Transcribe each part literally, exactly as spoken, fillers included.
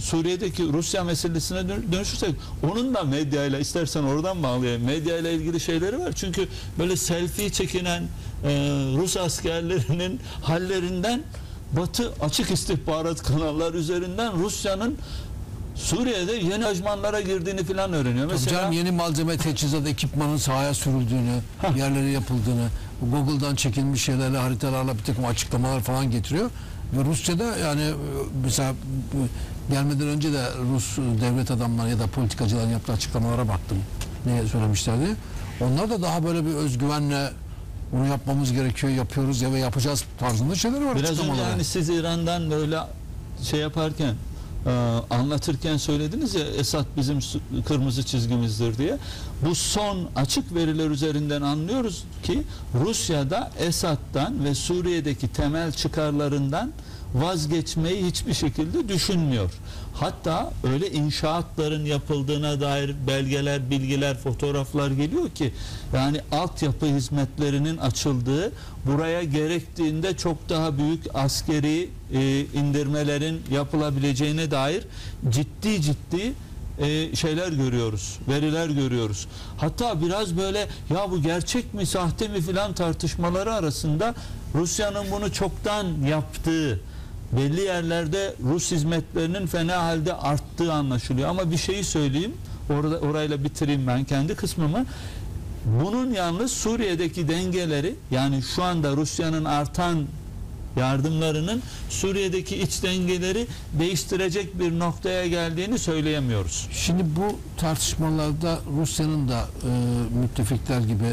Suriye'deki Rusya meselesine dönüşürsek, onun da medyayla, istersen oradan bağlayayım, medyayla ilgili şeyleri var. Çünkü böyle selfie çekinen e, Rus askerlerinin hallerinden Batı açık istihbarat kanallar üzerinden Rusya'nın Suriye'de yeni ajmanlara girdiğini falan öğreniyor. Mesela canım, yeni malzeme, teçhizat, ekipmanın sahaya sürüldüğünü, Heh. yerlere yapıldığını, Google'dan çekilmiş şeylerle, haritalarla bir takım açıklamalar falan getiriyor. Ve Rusya'da yani mesela gelmeden önce de Rus devlet adamları ya da politikacıların yaptığı açıklamalara baktım. Ne söylemişlerdi? Onlar da daha böyle bir özgüvenle bunu yapmamız gerekiyor, yapıyoruz ya ve yapacağız tarzında şeyler var. Biraz önce yani siz İran'dan böyle şey yaparken, Ee, anlatırken söylediniz ya, Esad bizim kırmızı çizgimizdir diye. Bu son açık veriler üzerinden anlıyoruz ki Rusya'da Esad'dan ve Suriye'deki temel çıkarlarından vazgeçmeyi hiçbir şekilde düşünmüyor. Hatta öyle inşaatların yapıldığına dair belgeler, bilgiler, fotoğraflar geliyor ki yani altyapı hizmetlerinin açıldığı, buraya gerektiğinde çok daha büyük askeri e, indirmelerin yapılabileceğine dair ciddi ciddi e, şeyler görüyoruz, veriler görüyoruz. Hatta biraz böyle ya bu gerçek mi, sahte mi filan tartışmaları arasında Rusya'nın bunu çoktan yaptığı, belli yerlerde Rus hizmetlerinin fena halde arttığı anlaşılıyor. Ama bir şeyi söyleyeyim, orada orayla bitireyim ben kendi kısmımı. Bunun yalnız Suriye'deki dengeleri, yani şu anda Rusya'nın artan yardımlarının Suriye'deki iç dengeleri değiştirecek bir noktaya geldiğini söyleyemiyoruz. Şimdi bu tartışmalarda Rusya'nın da e, müttefikler gibi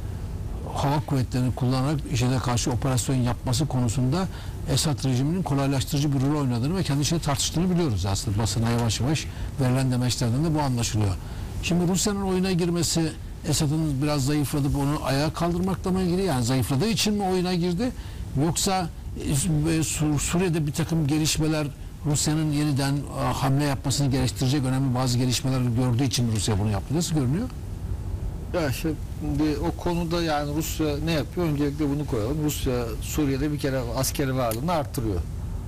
hava kuvvetlerini kullanarak IŞİD'e karşı operasyon yapması konusunda Esad rejiminin kolaylaştırıcı bir rol oynadığını ve kendi içinde tartıştığını biliyoruz aslında. Basına yavaş yavaş verilen demeçlerden de bu anlaşılıyor. Şimdi Rusya'nın oyuna girmesi, Esad'ın biraz zayıfladıp onu ayağa kaldırmakla mı ilgili, yani zayıfladığı için mi oyuna girdi, yoksa Suriye'de bir takım gelişmeler, Rusya'nın yeniden hamle yapmasını gerektirecek önemli bazı gelişmeler gördüğü için Rusya bunu yaptı? Nasıl görünüyor? Ya şimdi o konuda yani Rusya ne yapıyor? Öncelikle bunu koyalım. Rusya Suriye'de bir kere askeri varlığını arttırıyor.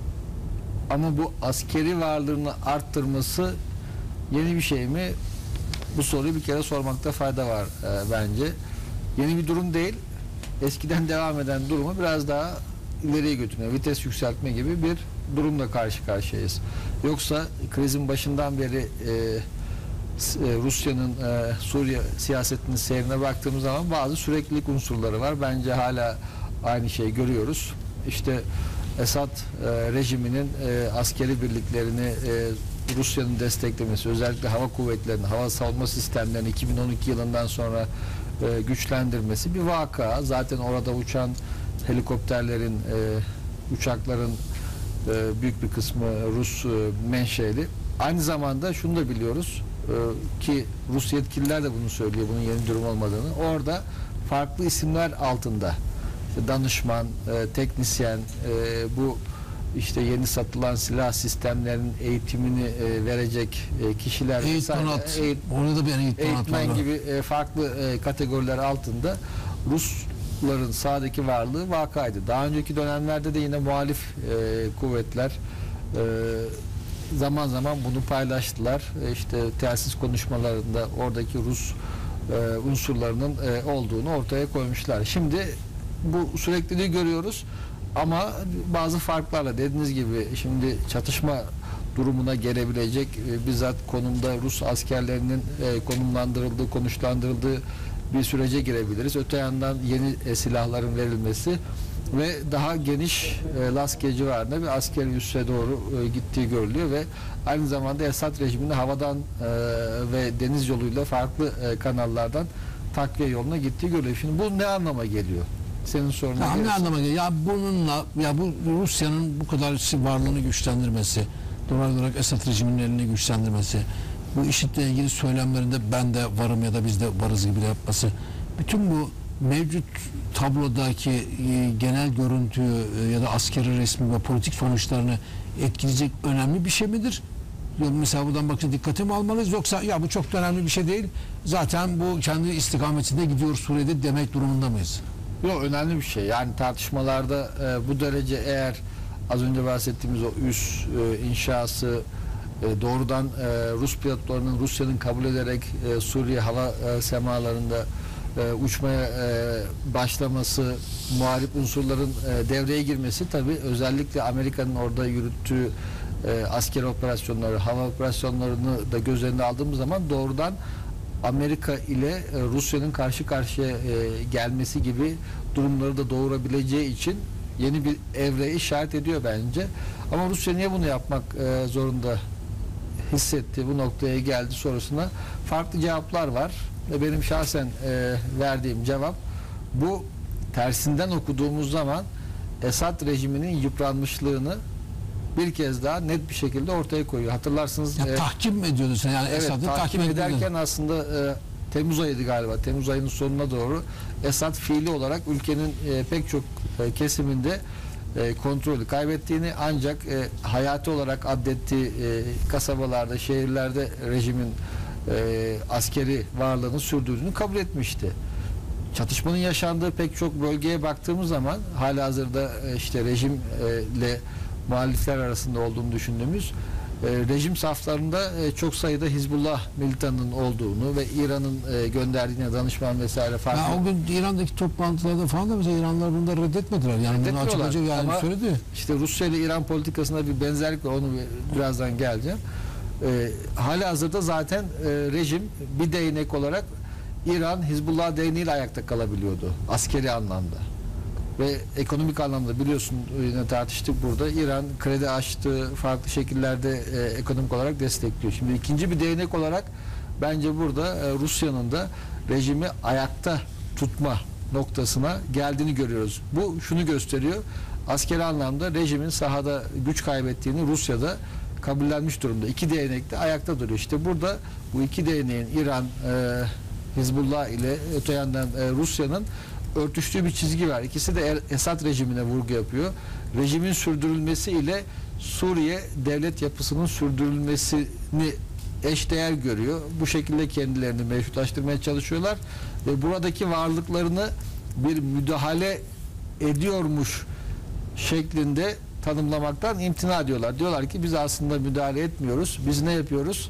Ama bu askeri varlığını arttırması yeni bir şey mi? Bu soruyu bir kere sormakta fayda var e, bence. Yeni bir durum değil. Eskiden devam eden durumu biraz daha ileriye götürüyor. Vites yükseltme gibi bir durumla karşı karşıyayız. Yoksa krizin başından beri e, Rusya'nın e, Suriye siyasetinin seyrine baktığımız zaman bazı süreklilik unsurları var. Bence hala aynı şeyi görüyoruz. İşte Esad e, rejiminin e, askeri birliklerini e, Rusya'nın desteklemesi, özellikle hava kuvvetlerinin, hava savunma sistemlerini iki bin on iki yılından sonra e, güçlendirmesi bir vaka. Zaten orada uçan helikopterlerin, e, uçakların e, büyük bir kısmı Rus e, menşeli. Aynı zamanda şunu da biliyoruz ki Rus yetkililer de bunu söylüyor, bunun yeni durum olmadığını. Orada farklı isimler altında işte danışman, e, teknisyen, e, bu işte yeni satılan silah sistemlerinin eğitimini e, verecek e, kişiler, eğitmenat, eğit, orada bir eğitmen gibi e, farklı e, kategoriler altında Rusların sahadaki varlığı vakaydı. Daha önceki dönemlerde de yine muhalif e, kuvvetler e, zaman zaman bunu paylaştılar. İşte telsiz konuşmalarında oradaki Rus e, unsurlarının e, olduğunu ortaya koymuşlar. Şimdi bu sürekliliği görüyoruz ama bazı farklarla, dediğiniz gibi şimdi çatışma durumuna gelebilecek e, bizzat konumda Rus askerlerinin e, konumlandırıldığı, konuşlandırıldığı bir sürece girebiliriz. Öte yandan yeni e, silahların verilmesi ve daha geniş e, Laskiye civarında bir askeri üsse doğru e, gittiği görülüyor ve aynı zamanda Esad rejiminde havadan e, ve deniz yoluyla farklı e, kanallardan takviye yoluna gittiği görülüyor. Şimdi bu ne anlama geliyor? Senin sorunun ya ne anlama geliyor? Ya bununla, ya bu Rusya'nın bu kadar varlığını güçlendirmesi, doğal olarak Esad rejiminin elini güçlendirmesi, bu IŞİD'le ilgili söylemlerinde ben de varım ya da biz de varız gibi de yapması, bütün bu mevcut tablodaki e, genel görüntüyü e, ya da askeri resmi ve politik sonuçlarını etkileyecek önemli bir şey midir? Mesela buradan bakınca dikkate mi almalıyız, yoksa ya bu çok da önemli bir şey değil, zaten bu kendi istikametinde gidiyor Suriye'de demek durumunda mıyız? Yok, önemli bir şey. Yani tartışmalarda e, bu derece, eğer az önce bahsettiğimiz o üs e, inşası e, doğrudan e, Rus pilotlarının Rusya'nın kabul ederek e, Suriye hava e, semalarında e, uçmaya e, başlaması, muharip unsurların e, devreye girmesi, tabii özellikle Amerika'nın orada yürüttüğü e, askeri operasyonları, hava operasyonlarını da göz önüne aldığımız zaman doğrudan Amerika ile e, Rusya'nın karşı karşıya e, gelmesi gibi durumları da doğurabileceği için yeni bir evreye işaret ediyor bence. Ama Rusya niye bunu yapmak e, zorunda hissetti, bu noktaya geldi sorusuna farklı cevaplar var. Ve benim şahsen e, verdiğim cevap, bu tersinden okuduğumuz zaman Esad rejiminin yıpranmışlığını bir kez daha net bir şekilde ortaya koyuyor. Hatırlarsınız. Ya, e, tahkim mi ediyordun sen? Yani evet, Esad'ı tahkim tahkim ederken ediyordun. aslında e, Temmuz ayıydı galiba. Temmuz ayının sonuna doğru Esad fiili olarak ülkenin e, pek çok e, kesiminde e, kontrolü kaybettiğini, ancak e, hayati olarak adettiği e, kasabalarda, şehirlerde rejimin e, askeri varlığını sürdürdüğünü kabul etmişti. Çatışmanın yaşandığı pek çok bölgeye baktığımız zaman halihazırda e, işte rejimle muhalifler arasında olduğunu düşündüğümüz e, rejim saflarında e, çok sayıda Hizbullah militanının olduğunu ve İran'ın e, gönderdiğine danışman vesaire farklı. Ya o gün İran'daki toplantılarda falan da mesela İranlılar bunu da reddetmediler. Yani bunu açık Reddetmiyorlar. açık yani Ama söyledi. İşte Rusya ile İran politikasında bir benzerlik var. Onu bir- birazdan geleceğim. E, halihazırda zaten e, rejim bir değnek olarak İran Hizbullah değneğiyle ayakta kalabiliyordu askeri anlamda. Ve ekonomik anlamda biliyorsun, yine tartıştık burada, İran kredi açtı, farklı şekillerde e, ekonomik olarak destekliyor. Şimdi ikinci bir değnek olarak bence burada e, Rusya'nın da rejimi ayakta tutma noktasına geldiğini görüyoruz. Bu şunu gösteriyor: askeri anlamda rejimin sahada güç kaybettiğini Rusya'da kabullenmiş durumda. İki değnek de ayakta duruyor. İşte burada bu iki değneğin, İran, e, Hizbullah ile öte yandan e, Rusya'nın örtüştüğü bir çizgi var. İkisi de Er- Esad rejimine vurgu yapıyor. Rejimin sürdürülmesi ile Suriye devlet yapısının sürdürülmesini eşdeğer görüyor. Bu şekilde kendilerini meşrulaştırmaya çalışıyorlar ve buradaki varlıklarını bir müdahale ediyormuş şeklinde tanımlamaktan imtina ediyorlar. Diyorlar ki biz aslında müdahale etmiyoruz. Biz ne yapıyoruz?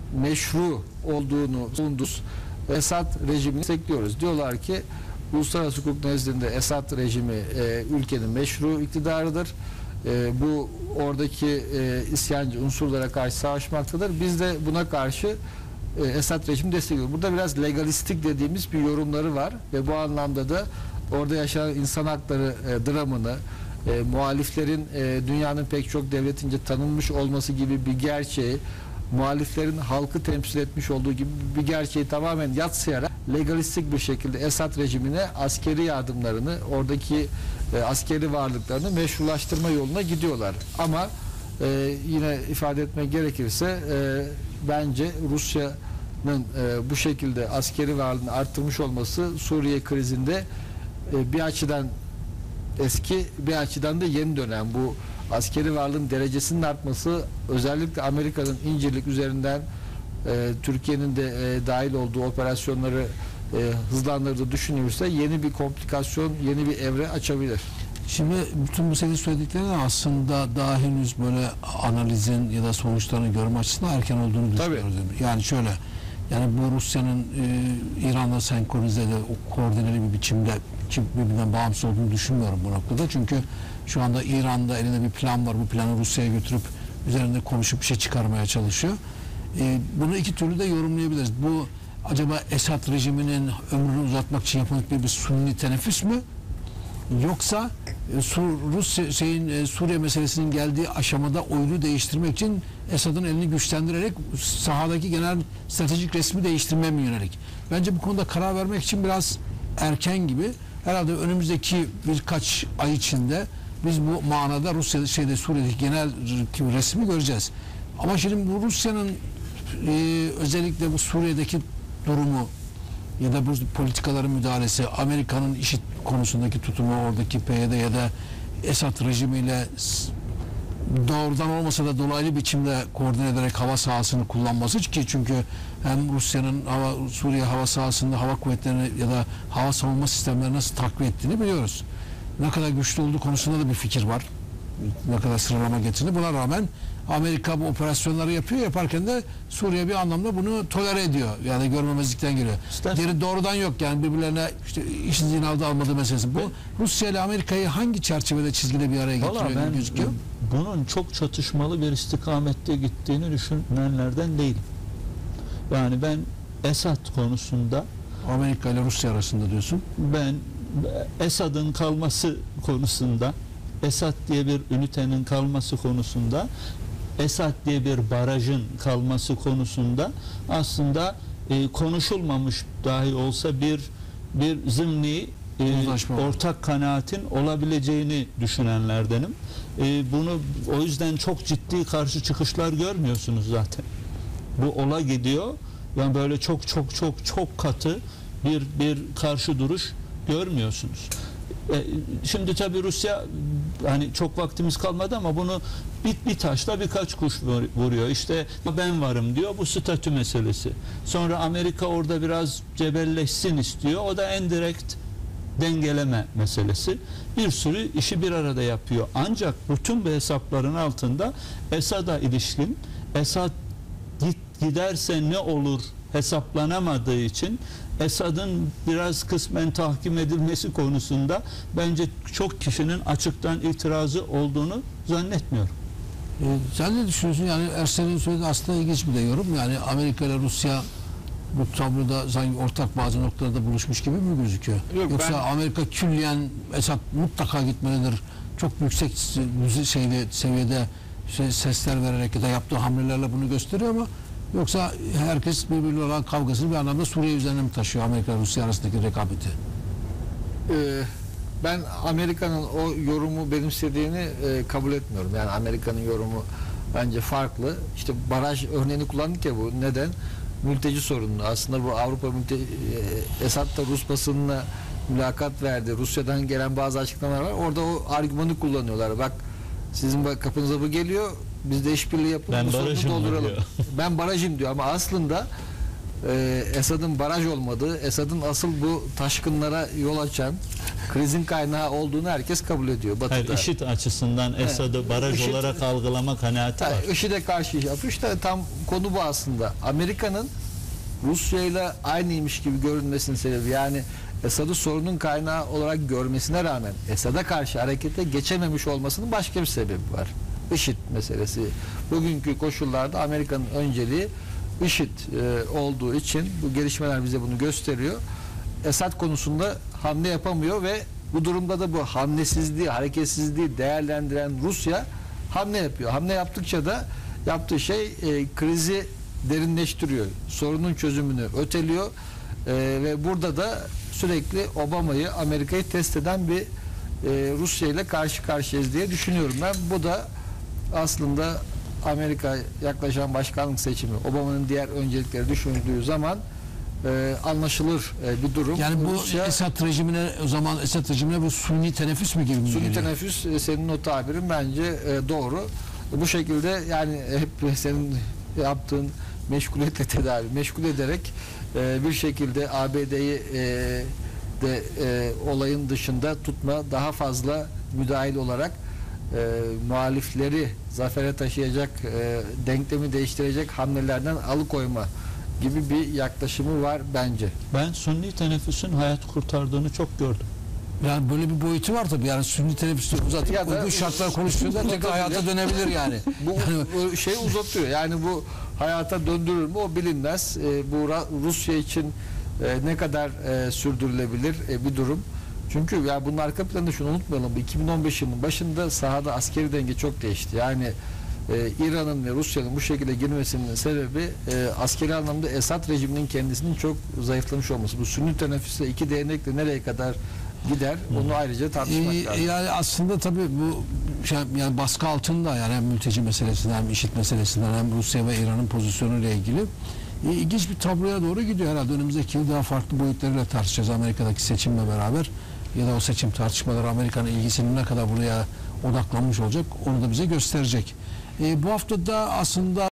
Meşru olduğunu savunduğumuz Esad rejimini destekliyoruz. Diyorlar ki uluslararası hukuk nezdinde Esad rejimi e, ülkenin meşru iktidarıdır. E, bu oradaki e, isyancı unsurlara karşı savaşmaktadır. Biz de buna karşı e, Esad rejimi destekliyoruz. Burada biraz legalistik dediğimiz bir yorumları var ve bu anlamda da orada yaşanan insan hakları e, dramını, e, muhaliflerin e, dünyanın pek çok devletince tanınmış olması gibi bir gerçeği, muhaliflerin halkı temsil etmiş olduğu gibi bir gerçeği tamamen yadsıyarak legalistik bir şekilde Esad rejimine askeri yardımlarını, oradaki e, askeri varlıklarını meşrulaştırma yoluna gidiyorlar. Ama e, yine ifade etmek gerekirse e, bence Rusya'nın e, bu şekilde askeri varlığını arttırmış olması Suriye krizinde e, bir açıdan eski, bir açıdan da yeni dönem. Bu askeri varlığın derecesinin artması, özellikle Amerika'nın İncirlik üzerinden e, Türkiye'nin de e, dahil olduğu operasyonları e, hızlandırdığı düşünülürse yeni bir komplikasyon, yeni bir evre açabilir. Şimdi bütün bu senin söylediklerine aslında daha henüz böyle analizin ya da sonuçlarını görme açısından erken olduğunu düşünüyoruz. Yani şöyle, yani bu Rusya'nın e, İran'la senkronize de o koordineli bir biçimde birbirinden bağımsız olduğunu düşünmüyorum bu noktada. Çünkü şu anda İran'da elinde bir plan var. Bu planı Rusya'ya götürüp üzerinde konuşup bir şey çıkarmaya çalışıyor. E, bunu iki türlü de yorumlayabiliriz. Bu acaba Esad rejiminin ömrünü uzatmak için yapılmış bir, bir sunni teneffüs mü? Yoksa e, Sur, Rusya şeyin e, Suriye meselesinin geldiği aşamada oyunu değiştirmek için Esad'ın elini güçlendirerek sahadaki genel stratejik resmi değiştirmeye mi yönelik? Bence bu konuda karar vermek için biraz erken gibi. Herhalde önümüzdeki birkaç ay içinde biz bu manada Rusya şeyde Suriye'deki genel resmi göreceğiz. Ama şimdi bu Rusya'nın e, özellikle bu Suriye'deki durumu ya da bu politikaların müdahalesi, Amerika'nın IŞİD konusundaki tutumu, oradaki P Y D ya da Esad rejimiyle doğrudan olmasa da dolaylı biçimde koordine ederek hava sahasını kullanması ki çünkü hem Rusya'nın hava, Suriye hava sahasında hava kuvvetlerini ya da hava savunma sistemlerini nasıl takviye ettiğini biliyoruz. Ne kadar güçlü olduğu konusunda da bir fikir var. Ne kadar sıralama getirdi. Buna rağmen Amerika bu operasyonları yapıyor. Yaparken de Suriye bir anlamda bunu tolere ediyor. Yani görmemezlikten geliyor. İster- Geri doğrudan yok yani birbirlerine işte işin aldı almadı meselesi. Bu Rusya ile Amerika'yı hangi çerçevede çizgide bir araya Valla getiriyor ben gibi gözüküyor? bunun çok çatışmalı bir istikamette gittiğini düşünenlerden değilim. Yani ben Esad konusunda Amerika ile Rusya arasında diyorsun. ben Esad'ın kalması konusunda, Esad diye bir ünitenin kalması konusunda, Esad diye bir barajın kalması konusunda aslında e, konuşulmamış dahi olsa bir bir zımni e, Uzlaşma var. ortak kanaatin olabileceğini düşünenlerdenim. E, bunu o yüzden çok ciddi karşı çıkışlar görmüyorsunuz zaten. Bu ola gidiyor. Yani böyle çok çok çok çok katı bir bir karşı duruş görmüyorsunuz. E, şimdi tabii Rusya, hani çok vaktimiz kalmadı ama bunu bir, bir taşla birkaç kuş vur- vuruyor. İşte ben varım diyor, bu statü meselesi. Sonra Amerika orada biraz cebelleşsin istiyor. O da en direkt dengeleme meselesi. Bir sürü işi bir arada yapıyor. Ancak bütün bu hesapların altında Esad'a ilişkin, Esad git giderse ne olur hesaplanamadığı için Esad'ın biraz kısmen tahkim edilmesi konusunda bence çok kişinin açıktan itirazı olduğunu zannetmiyorum. Ee, sen ne düşünüyorsun? Yani Ersen'in söylediği aslında ilginç bir de yorum. Yani Amerika ile Rusya bu tabloda sanki ortak bazı noktalarda buluşmuş gibi mi gözüküyor? Yok, Yoksa ben- Amerika külliyen Esad mutlaka gitmelidir. Çok yüksek se- şeyde, seviyede şey, sesler vererek ya da yaptığı hamlelerle bunu gösteriyor ama yoksa herkes birbiriyle olan kavgasını bir anlamda Suriye üzerine mi taşıyor Amerika ile Rusya arasındaki rekabeti? Ee, ben Amerika'nın o yorumu benimsediğini e, kabul etmiyorum. Yani Amerika'nın yorumu bence farklı. İşte baraj örneğini kullandık ya, bu neden? Mülteci sorunu. Aslında bu Avrupa mülte e, Esad da Rus basınına mülakat verdi. Rusya'dan gelen bazı açıklamalar var. Orada o argümanı kullanıyorlar. Bak, sizin bak kapınıza bu geliyor. Biz de işbirliği yapıp Ben bu sorunu barajım dolduralım. diyor. Ben barajım diyor ama aslında e, Esad'ın baraj olmadığı, Esad'ın asıl bu taşkınlara yol açan, krizin kaynağı olduğunu herkes kabul ediyor Hayır, Batı'da. IŞİD açısından Esad'ı baraj IŞİD olarak algılama kanaati var. Yani IŞİD'e karşı iş yapıyor. İşte tam konu bu aslında. Amerika'nın Rusya ile aynıymış gibi görünmesinin sebebi, yani Esad'ı sorunun kaynağı olarak görmesine rağmen Esad'a karşı harekete geçememiş olmasının başka bir sebebi var. IŞİD meselesi. Bugünkü koşullarda Amerika'nın önceliği IŞİD e, olduğu için bu gelişmeler bize bunu gösteriyor. Esad konusunda hamle yapamıyor ve bu durumda da bu hamlesizliği, hareketsizliği değerlendiren Rusya hamle yapıyor. Hamle yaptıkça da yaptığı şey e, krizi derinleştiriyor. Sorunun çözümünü öteliyor. E, ve burada da sürekli Obama'yı, Amerika'yı test eden bir e, Rusya ile karşı karşıyayız diye düşünüyorum ben. Bu da aslında Amerika yaklaşan başkanlık seçimi, Obama'nın diğer öncelikleri düşünüldüğü zaman e, anlaşılır e, bir durum. Yani bu Rusya, Esad rejimine, o zaman Esad rejimine bu suni teneffüs mü gibi mi suni geliyor? teneffüs, e, senin o tabirin bence e, doğru. Bu şekilde yani hep senin yaptığın meşguliyetle tedavi, meşgul ederek e, bir şekilde A B D'yi e, de e, olayın dışında tutma, daha fazla müdahil olarak e, muhalifleri zafere taşıyacak, e, denklemi değiştirecek hamlelerden alıkoyma gibi bir yaklaşımı var bence. Ben Sunni teneffüsün hayat kurtardığını çok gördüm. Yani böyle bir boyutu var tabii. Yani sünni teneffüsü uzatıp Ya da- uygun şartlar konuştuğunda tekrar hayata dönebilir yani. Bu, Yani bu şey uzatıyor. Yani bu hayata döndürür mü o bilinmez. E, bu Ra- Rusya için e, ne kadar e, sürdürülebilir e, bir durum. Çünkü ya bunun arka planında şunu unutmayalım. iki bin on beş yılının başında sahada askeri denge çok değişti. Yani e, İran'ın ve Rusya'nın bu şekilde girmesinin sebebi e, askeri anlamda Esad rejiminin kendisinin çok zayıflamış olması. Bu sünni teneffüsle iki değnekle nereye kadar gider onu ayrıca tartışmak Ee, lazım. yani aslında tabii bu şey, yani baskı altında yani hem mülteci meselesinden hem IŞİD meselesinden hem Rusya ve İran'ın pozisyonuyla ilgili e, ilginç bir tabloya doğru gidiyor herhalde. Önümüzdeki yıl daha farklı boyutlarıyla tartışacağız Amerika'daki seçimle beraber ya da o seçim tartışmaları Amerika'nın ilgisinin ne kadar buraya odaklanmış olacak onu da bize gösterecek. E, bu hafta da aslında